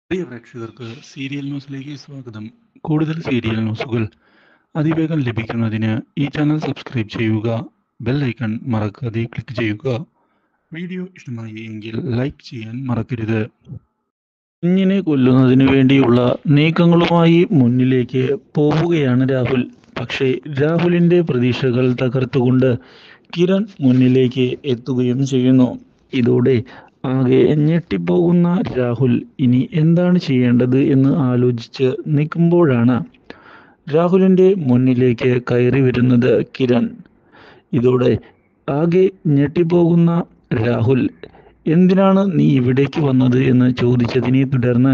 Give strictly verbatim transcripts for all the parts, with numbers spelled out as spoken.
പ്രിയ പ്രേക്ഷകർക്ക് സീരിയൽ ന്യൂസിലേക്ക് സ്വാഗതം. കൂടുതൽ സീരിയൽ ന്യൂസുകൾ അതിവേഗം ലഭിക്കുന്നതിന് ഈ ചാനൽ സബ്സ്ക്രൈബ് ചെയ്യുക. ബെൽ ഐക്കൺ മറക്കാതെ ക്ലിക്ക് ചെയ്യുക. വീഡിയോ ഇഷ്ടമായി എങ്കിൽ ലൈക്ക് ചെയ്യാൻ മറക്കരുത്. കുഞ്ഞിനെ കൊല്ലുന്നതിന് വേണ്ടിയുള്ള നീക്കങ്ങളുമായി മുന്നിലേക്ക് പോവുകയാണ് രാഹുൽ. പക്ഷേ രാഹുലിന്റെ പ്രതീക്ഷകൾ തകർത്തുകൊണ്ട് കിരൺ മുന്നിലേക്ക് എത്തുകയും ചെയ്യുന്നു. ഇതോടെ ആകെ ഞെട്ടിപ്പോകുന്ന രാഹുൽ ഇനി എന്താണ് ചെയ്യേണ്ടത് എന്ന് ആലോചിച്ച് നിൽക്കുമ്പോഴാണ് രാഹുലിന്റെ മുന്നിലേക്ക് കയറി വരുന്നത് കിരൺ. ഇതോടെ ആകെ ഞെട്ടിപ്പോകുന്ന രാഹുൽ എന്തിനാണ് നീ ഇവിടേക്ക് വന്നത് എന്ന് ചോദിച്ചതിനെ തുടർന്ന്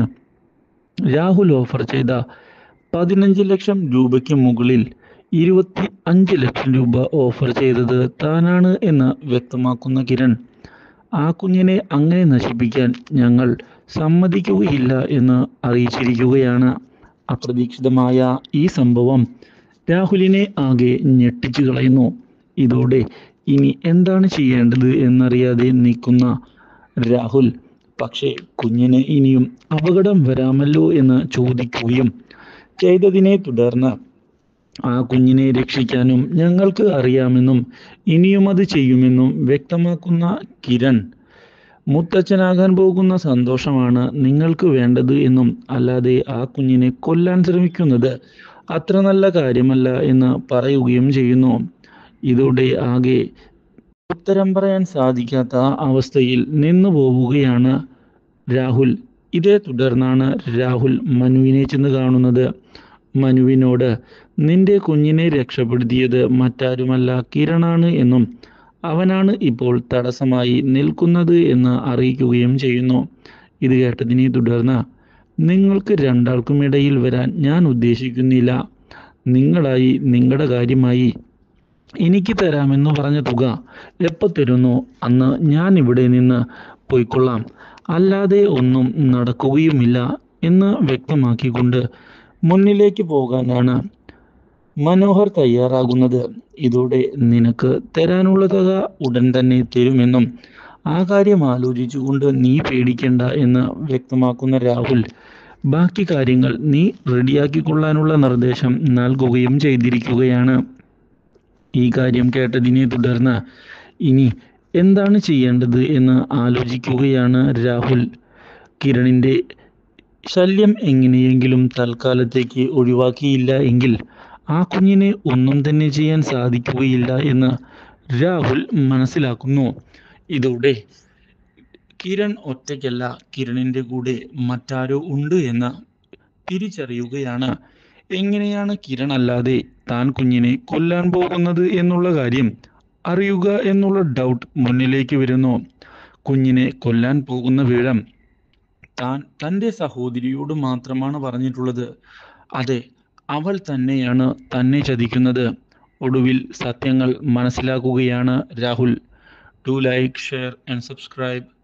രാഹുൽ ഓഫർ ചെയ്ത പതിനഞ്ച് ലക്ഷം രൂപയ്ക്ക് മുകളിൽ ഇരുപത്തി അഞ്ച് ലക്ഷം രൂപ ഓഫർ ചെയ്തത് താനാണ് എന്ന് വ്യക്തമാക്കുന്ന കിരൺ, ആ കുഞ്ഞിനെ അങ്ങനെ നശിപ്പിക്കാൻ ഞങ്ങൾ സമ്മതിക്കുകയില്ല എന്ന് അറിയിച്ചിരിക്കുകയാണ്. അപ്രതീക്ഷിതമായ ഈ സംഭവം രാഹുലിനെ ആകെ ഞെട്ടിച്ചു കളയുന്നു. ഇതോടെ ഇനി എന്താണ് ചെയ്യേണ്ടത് എന്നറിയാതെ നിൽക്കുന്ന രാഹുൽ പക്ഷേ കുഞ്ഞിന് ഇനിയും അപകടം വരാമല്ലോ എന്ന് ചോദിക്കുകയും ചെയ്തതിനെ തുടർന്ന് ആ കുഞ്ഞിനെ രക്ഷിക്കാനും ഞങ്ങൾക്ക് അറിയാമെന്നും ഇനിയും അത് ചെയ്യുമെന്നും വ്യക്തമാക്കുന്ന കിരൺ, മുത്തച്ഛനാകാൻ പോകുന്ന സന്തോഷമാണ് നിങ്ങൾക്ക് വേണ്ടത് എന്നും അല്ലാതെ ആ കുഞ്ഞിനെ കൊല്ലാൻ ശ്രമിക്കുന്നത് അത്ര നല്ല കാര്യമല്ല എന്ന് പറയുകയും ചെയ്യുന്നു. ഇതോടെ ആകെ ഉത്തരം പറയാൻ സാധിക്കാത്ത അവസ്ഥയിൽ നിന്നു പോവുകയാണ് രാഹുൽ. ഇതേ തുടർന്നാണ് രാഹുൽ മനുവിനെ ചെന്ന് കാണുന്നത്. മനുവിനോട് നിന്റെ കുഞ്ഞിനെ രക്ഷപ്പെടുത്തിയത് മറ്റാരുമല്ല കിരണാണ് എന്നും അവനാണ് ഇപ്പോൾ തടസ്സമായി നിൽക്കുന്നത് എന്ന് അറിയിക്കുകയും ചെയ്യുന്നു. ഇത് കേട്ടതിനെ തുടർന്ന് നിങ്ങൾക്ക് രണ്ടാൾക്കും ഇടയിൽ വരാൻ ഞാൻ ഉദ്ദേശിക്കുന്നില്ല. നിങ്ങളായി നിങ്ങളുടെ കാര്യമായി എനിക്ക് തരാമെന്ന് പറഞ്ഞ തുക എപ്പോൾ തരുന്നു അന്ന് ഞാൻ ഇവിടെ നിന്ന് പോയിക്കൊള്ളാം, അല്ലാതെ ഒന്നും നടക്കുകയുമില്ല എന്ന് വ്യക്തമാക്കിക്കൊണ്ട് മുന്നിലേക്ക് പോകാനാണ് മനോഹർ തയ്യാറാകുന്നത്. ഇതോടെ നിനക്ക് തരാനുള്ള തുക ഉടൻ തന്നെ തരുമെന്നും ആ കാര്യം ആലോചിച്ചുകൊണ്ട് നീ പേടിക്കേണ്ട എന്ന് വ്യക്തമാക്കുന്ന രാഹുൽ ബാക്കി കാര്യങ്ങൾ നീ റെഡിയാക്കിക്കൊള്ളാനുള്ള നിർദ്ദേശം നൽകുകയും ചെയ്തിരിക്കുകയാണ്. ഈ കാര്യം കേട്ടതിനെ തുടർന്ന് ഇനി എന്താണ് ചെയ്യേണ്ടത് എന്ന് ആലോചിക്കുകയാണ് രാഹുൽ. കിരണിൻ്റെ ശല്യം എങ്ങനെയെങ്കിലും തൽക്കാലത്തേക്ക് ഒഴിവാക്കിയില്ല എങ്കിൽ ആ കുഞ്ഞിനെ ഒന്നും തന്നെ ചെയ്യാൻ സാധിക്കുകയില്ല എന്ന് രാഹുൽ മനസ്സിലാക്കുന്നു. ഇതോടെ കിരൺ ഒറ്റയ്ക്കല്ല, കിരണിൻ്റെ കൂടെ മറ്റാരോ ഉണ്ട് എന്ന് തിരിച്ചറിയുകയാണ്. എങ്ങനെയാണ് കിരൺ അല്ലാതെ താൻ കുഞ്ഞിനെ കൊല്ലാൻ പോകുന്നത് എന്നുള്ള കാര്യം അറിയുക എന്നുള്ള ഡൗട്ട് മുന്നിലേക്ക് വരുന്നു. കുഞ്ഞിനെ കൊല്ലാൻ പോകുന്ന വിവരം താൻ തൻ്റെ സഹോദരിയോട് മാത്രമാണ് പറഞ്ഞിട്ടുള്ളത്. അതെ, അവൾ തന്നെയാണ് തന്നെ ചതിക്കുന്നത്. ഒടുവിൽ സത്യങ്ങൾ മനസ്സിലാക്കുകയാണ് Rahul. Do like, share and subscribe.